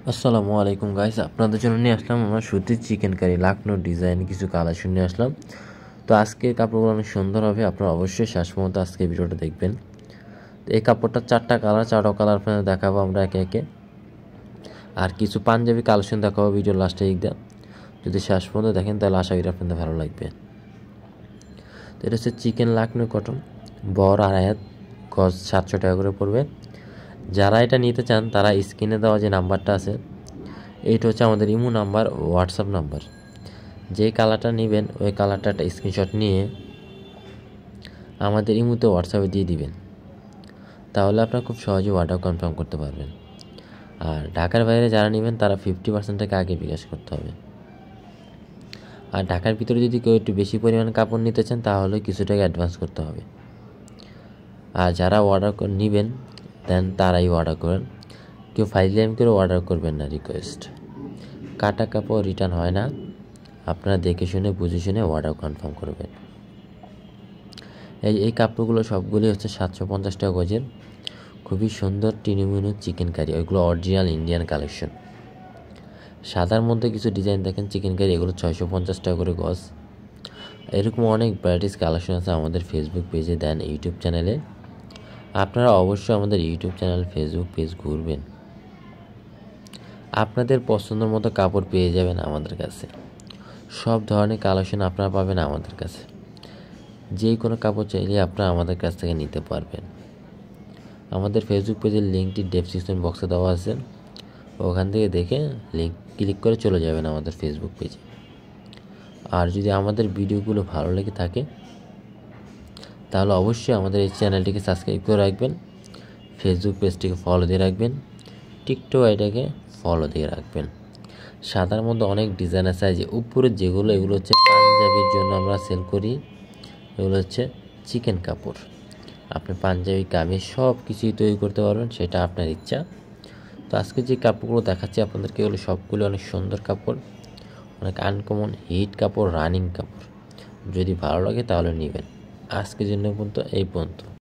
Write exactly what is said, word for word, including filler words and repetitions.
আসসালামু আলাইকুম গাইস, আপনাদের জন্য নিয়ে আসলাম আমরা সুতির চিকেন কারি লাখনো ডিজাইন কিছু কালেকশন নিয়ে আসলাম। তো আজকের কাপড়গুলো অনেক সুন্দর হবে, আপনারা অবশ্যই শেষ পর্যন্ত আজকে ভিডিওটা দেখবেন। তো এই কাপড়টা চারটা কালার, চারটা কালার আপনাদের দেখাবো আমরা একে একে, আর কিছু পাঞ্জাবি কালেকশন দেখাবো ভিডিও লাস্টে দিক। যদি শেষ পর্যন্ত দেখেন তাহলে আশা করি আপনাদের ভালো লাগবে। তো এটা হচ্ছে চিকেন লাখনো কটন, বড় আড়াই হাত, গজ সাতশো টাকা করে পড়বে। যারা এটা নিতে চান তারা স্ক্রিনে দেওয়া যে নাম্বারটা আছে, এইটা হচ্ছে আমাদের ইমো নাম্বার, হোয়াটসঅ্যাপ নাম্বার। যেই কালারটা নেবেন ওই কালারটা একটা স্ক্রিনশট নিয়ে আমাদের ইমোতে হোয়াটসঅ্যাপে দিয়ে দিবেন, তাহলে আপনারা খুব সহজে অর্ডার কনফার্ম করতে পারবেন। আর ঢাকার বাইরে যারা নেবেন তারা ফিফটি পার্সেন্ট টাকা আগে বিকাশ করতে হবে। আর ঢাকার ভিতরে যদি কেউ একটু বেশি পরিমাণে কাপড় নিতে চান তাহলে কিছু টাকা অ্যাডভান্স করতে হবে। আর যারা অর্ডার নেবেন দেন তারাই অর্ডার করেন, কেউ ফাইজলাম করে অর্ডার করবেন না। রিকোয়েস্ট, কাটা কাপড় রিটার্ন হয় না, আপনারা দেখে শুনে বুঝে শুনে অর্ডার কনফার্ম করবেন। এই এই কাপড়গুলো সবগুলি হচ্ছে সাতশো পঞ্চাশ টাকা গজের, খুবই সুন্দর টিনুমিনু চিকেন কারি, ওইগুলো অরিজিনাল ইন্ডিয়ান কালেকশন। সাদার মধ্যে কিছু ডিজাইন দেখেন চিকেন কারি, এগুলো ছয়শো পঞ্চাশ টাকা করে গজ। এরকম অনেক ভ্যারাইটিস কালেকশন আছে আমাদের ফেসবুক পেজে দেন ইউটিউব চ্যানেলে। আপনারা অবশ্যই আমাদের ইউটিউব চ্যানেল ফেসবুক পেজ ঘুরবেন, আপনাদের পছন্দের মতো কাপড় পেয়ে যাবেন আমাদের কাছে। সব ধরনের কালেকশন আপনারা পাবেন আমাদের কাছে, যে কোনো কাপড় চাইলে আপনারা আমাদের কাছ থেকে নিতে পারবেন। আমাদের ফেসবুক পেজের লিঙ্কটি ডেসক্রিপশন বক্সে দেওয়া আছে, ওখান থেকে দেখে লিঙ্ক ক্লিক করে চলে যাবেন আমাদের ফেসবুক পেজে। আর যদি আমাদের ভিডিওগুলো ভালো লেগে থাকে তাহলে অবশ্যই আমাদের এই চ্যানেলটিকে সাবস্ক্রাইব করে রাখবেন, ফেসবুক পেজটিকে ফলো দিয়ে রাখবেন, টিকটক আইডিটাকে ফলো দিয়ে রাখবেন। সাদার মধ্যে অনেক ডিজাইন আছে, যে উপরে যেগুলো এগুলো হচ্ছে পাঞ্জাবির জন্য আমরা সেল করি, এগুলো হচ্ছে চিকেন কাপড়। আপনি পাঞ্জাবি কামিজ সব কিছুই তৈরি করতে পারবেন, সেটা আপনার ইচ্ছা। তো আজকে যে কাপড়গুলো দেখাচ্ছি আপনাদেরকে, এগুলো সবগুলো অনেক সুন্দর কাপড়, অনেক আনকমন হিট কাপড়, রানিং কাপড়। যদি ভালো লাগে তাহলে নেবেন। আজকের জন্য পর্যন্ত এই পর্যন্ত।